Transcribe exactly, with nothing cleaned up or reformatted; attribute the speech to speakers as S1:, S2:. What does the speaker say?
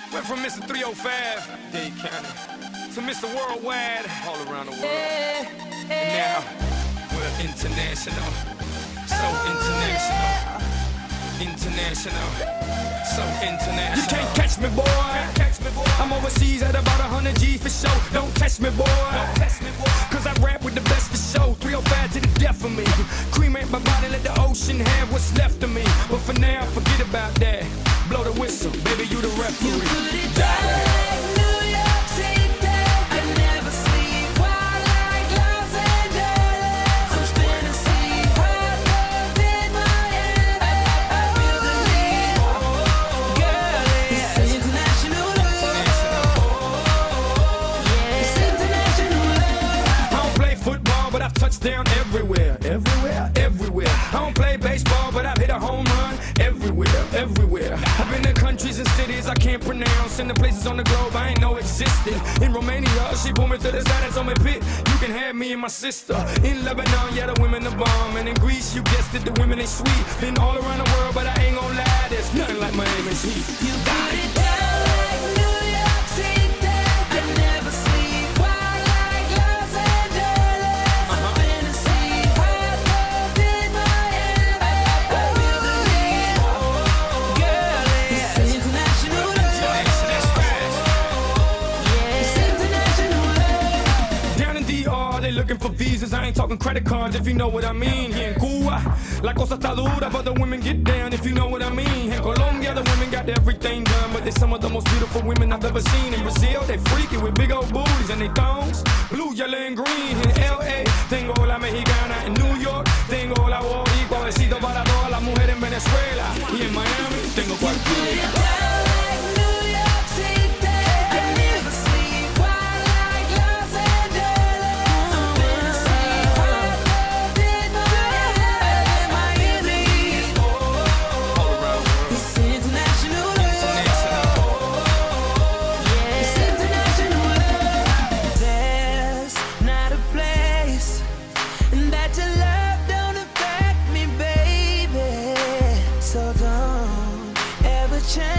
S1: Went from Mister three oh five, Dade County, to Mister Worldwide, all around the world. And now, we're international, so international, international, so international. You can't catch me, boy. I'm overseas at about one hundred G's for show. Don't test me, boy. Cause I rap with the best for show. three oh five to the death of me. Cremate my body, let the ocean have what's left of me. But for now, forget about that. Blow the whistle, baby, you the referee.
S2: You put it down like New York City. I never sleep while like Los Angeles. I'm spinning sleep, hot love in my head. I feel the need, girl, it's international love. Yeah, it's international love.
S1: I don't play football, but I've touched down everywhere, everywhere, everywhere. I don't play baseball, but I've hit a home run everywhere, everywhere. I've been to countries and cities I can't pronounce, and the places on the globe I ain't know existed. In Romania, she pulled me to the side and told me, "Pit, you can have me and my sister." In Lebanon, yeah, the women are bomb, and in Greece, you guessed it, the women ain't sweet. Been all around the world, but I ain't gon' lie, there's nothing like Miami's heat.
S2: You put it down like New York City. I never sleep while like Los Angeles. I'm spinning sleep, hot love in my head. I feel the need, girl, it's international love. Yeah, it's international love.
S1: Down in D R, they looking for visas. I ain't talking credit cards, if you know what I mean. Here in Cuba, la cosa está dura, but the women get down, if you know what I mean. In Colombia, the women got everything done, but they're some of the most beautiful women I've ever seen. In Brazil, they freaky with big old booties and they thongs, blue, yellow, and green. In L A, tengo la mexicana. In New York, tengo la boricua. Besito para todas las mujeres en Venezuela. Y en Miami, tengo cualquiera.
S2: Down like New York City. I never sleep while like Los Angeles. I'm spinning sleep, hot love in my head. Miami, it's international love. Yeah, it's international love. There's not a place that your love don't affect me, baby. So don't ever change.